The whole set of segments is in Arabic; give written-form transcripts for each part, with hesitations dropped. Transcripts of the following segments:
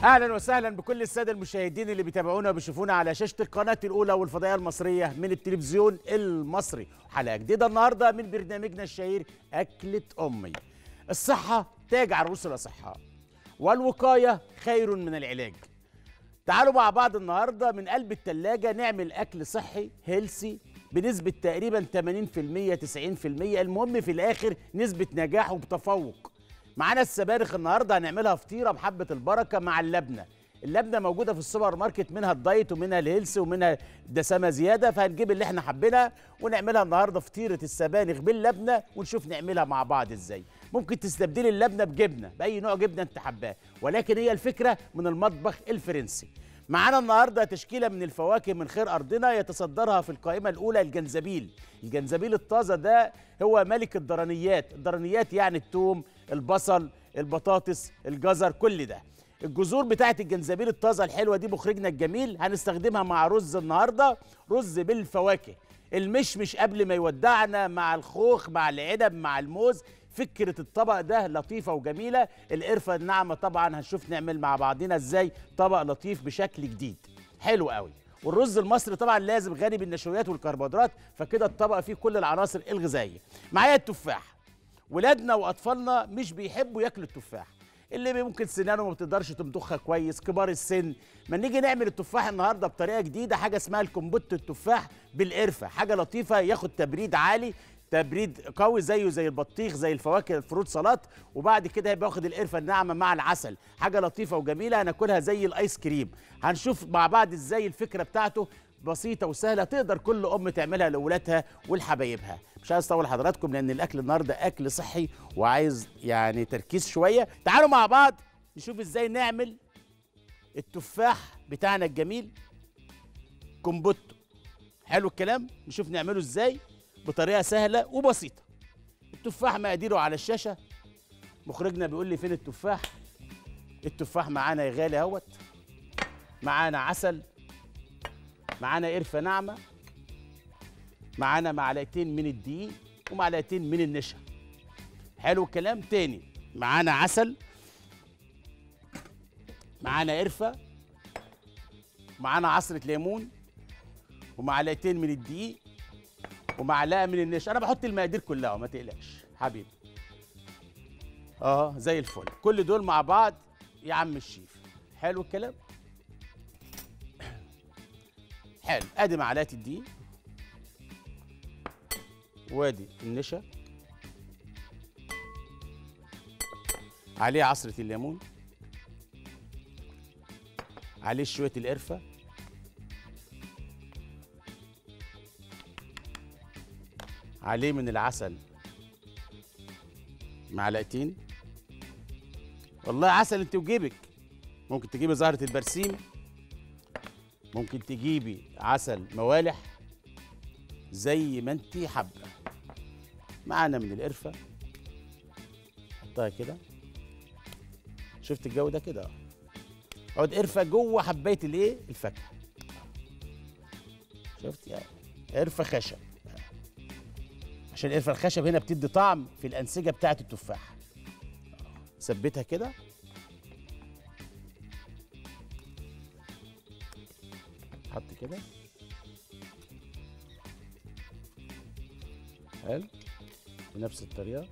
اهلا وسهلا بكل الساده المشاهدين اللي بيتابعونا وبيشوفونا على شاشه القناه الاولى والفضائيه المصريه من التلفزيون المصري. حلقه جديده النهارده من برنامجنا الشهير اكله امي. الصحه تاج عروس الاصحاء والوقايه خير من العلاج. تعالوا مع بعض النهارده من قلب التلاجة نعمل اكل صحي هيلسي بنسبه تقريبا 80% 90%، المهم في الاخر نسبه نجاح وبتفوق. معانا السبانخ النهارده هنعملها فطيره بحبه البركه مع اللبنه. اللبنه موجوده في السوبر ماركت، منها الدايت ومنها الهيلث ومنها دسامه زياده، فهنجيب اللي احنا حابينها ونعملها النهارده فطيره السبانخ باللبنه ونشوف نعملها مع بعض ازاي. ممكن تستبدلي اللبنه بجبنه، باي نوع جبنه انت حباه، ولكن هي الفكره من المطبخ الفرنسي. معانا النهارده تشكيله من الفواكه من خير ارضنا يتصدرها في القائمه الاولى الجنزبيل. الجنزبيل الطازه ده هو ملك الضرنيات، الضرنيات يعني الثوم، البصل، البطاطس، الجزر، كل ده. الجذور بتاعت الجنزبيل الطازه الحلوه دي مخرجنا الجميل هنستخدمها مع رز النهارده، رز بالفواكه. المشمش قبل ما يودعنا مع الخوخ مع العنب مع الموز. فكرة الطبق ده لطيفة وجميلة. القرفة الناعمة طبعا هنشوف نعمل مع بعضنا ازاي طبق لطيف بشكل جديد حلو قوي. والرز المصري طبعا لازم غني بالنشويات والكربوهيدرات، فكده الطبق فيه كل العناصر الغذائية. معايا التفاح. ولادنا واطفالنا مش بيحبوا ياكلوا التفاح، اللي ممكن سنانه ما بتقدرش تمضخها كويس، كبار السن. ما نيجي نعمل التفاح النهارده بطريقه جديده، حاجه اسمها الكمبوت التفاح بالقرفه، حاجه لطيفه ياخد تبريد عالي، تبريد قوي زيه زي البطيخ زي الفواكه الفروت سلطات، وبعد كده هيبقى واخد القرفه الناعمه مع العسل، حاجه لطيفه وجميله هناكلها زي الايس كريم. هنشوف مع بعض ازاي الفكره بتاعته بسيطه وسهله تقدر كل ام تعملها لاولادها ولحبايبها. مش عايز اطول حضراتكم لان الاكل النهارده اكل صحي وعايز يعني تركيز شويه. تعالوا مع بعض نشوف ازاي نعمل التفاح بتاعنا الجميل كومبوتو. حلو الكلام، نشوف نعمله ازاي بطريقه سهله وبسيطه. التفاح مقاديره على الشاشه. مخرجنا بيقول لي فين التفاح. التفاح معانا يا غالي اهوت، معانا عسل، معانا قرفه ناعمه، معانا معلقتين من الدقيق ومعلقتين من النشا. حلو الكلام. تاني، معانا عسل، معانا قرفه، معانا عصره ليمون، ومعلقتين من الدقيق ومعلقه من النشا. انا بحط المقادير كلها ما تقلقش حبيبي. زي الفل. كل دول مع بعض يا عم الشيف. حلو الكلام. حلو. ادي معلقه الدقيق، وادي النشا، عليه عصرة الليمون، عليه شوية القرفة، عليه من العسل معلقتين. والله عسل انت وجيبك، ممكن تجيبي زهرة البرسيم، ممكن تجيبي عسل موالح زي ما انت حابه. معانا من القرفه، حطها كده. شفت الجو ده كده عود قرفه جوه حبايه الايه الفاكهه. شفت يعني قرفه خشب، عشان القرفه الخشب هنا بتدي طعم في الانسجه بتاعه التفاح. ثبتها كده. حط كده. حلو. بنفس الطريقه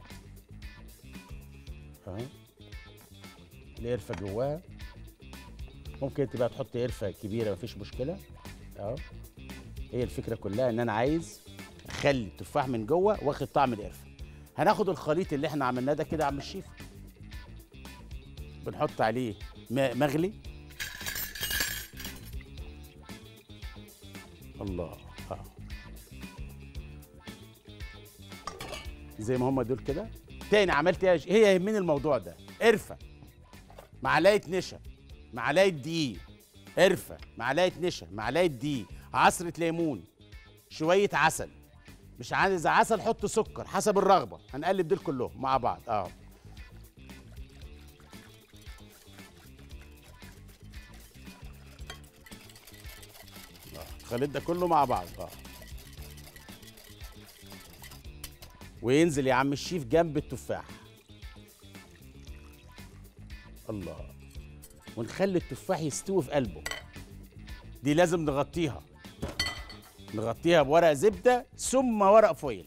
القرفه جواها. ممكن تبقى تحط قرفه كبيره مفيش مشكله. هي الفكره كلها ان انا عايز اخلي التفاح من جوه واخد طعم القرفه. هناخد الخليط اللي احنا عملناه ده كده يا عم الشيف، بنحط عليه ماء مغلي. الله. زي ما هم دول كده. تاني عملت ايه؟ هي يهمني الموضوع ده. قرفه، معلقه نشا، معلقه دقيق، قرفه، معلقه نشا، معلقه دقيق، عصره ليمون، شويه عسل. مش عايز عسل حط سكر حسب الرغبه. هنقلب دول كلهم مع بعض. الخليط ده كله مع بعض. وينزل يا عم الشيف جنب التفاح. الله. ونخلي التفاح يستوي في قلبه. دي لازم نغطيها بورق زبده ثم ورق فويل.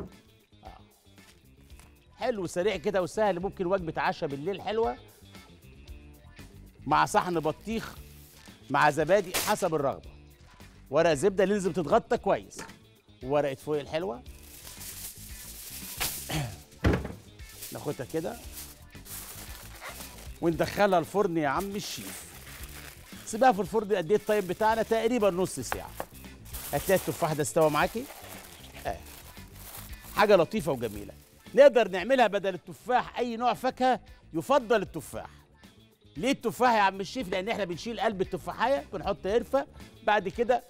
حلو سريع كده وسهل، ممكن وجبه عشاء بالليل حلوه مع صحن بطيخ مع زبادي حسب الرغبه. ورق زبده لازم تتغطى كويس، وورقه فويل حلوه. ناخدها كده وندخلها الفرن يا عم الشيف. سيبها في الفرن قد ايه التايم بتاعنا؟ تقريبا نص ساعه. هتلاقي التفاح ده استوى معاكي. حاجه لطيفه وجميله. نقدر نعملها بدل التفاح اي نوع فاكهه، يفضل التفاح. ليه التفاح يا عم الشيف؟ لان احنا بنشيل قلب التفاحيه، بنحط قرفه، بعد كده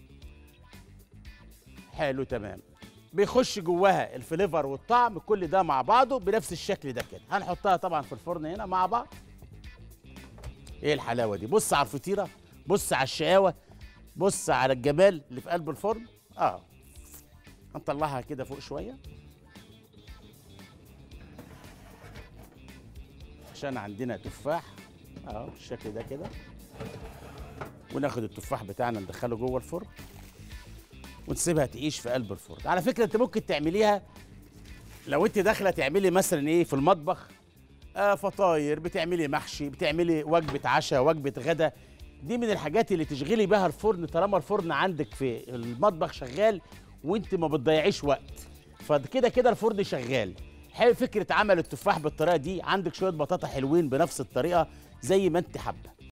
حلو تمام بيخش جواها الفليفر والطعم، كل ده مع بعضه بنفس الشكل ده كده. هنحطها طبعا في الفرن هنا مع بعض. ايه الحلاوه دي؟ بص على الفطيره، بص على الشقاوه، بص على الجمال اللي في قلب الفرن. هنطلعها كده فوق شويه عشان عندنا تفاح بالشكل ده كده. وناخد التفاح بتاعنا ندخله جوه الفرن ونسيبها تعيش في قلب الفرن. على فكره انت ممكن تعمليها لو انت داخله تعملي مثلا ايه في المطبخ، فطاير، بتعملي محشي، بتعملي وجبه عشاء، وجبه غدا. دي من الحاجات اللي تشغلي بها الفرن طالما الفرن عندك في المطبخ شغال وانت ما بتضيعيش وقت، فكده كده الفرن شغال. فكره عمل التفاح بالطريقه دي، عندك شويه بطاطا حلوين بنفس الطريقه زي ما انت حابه.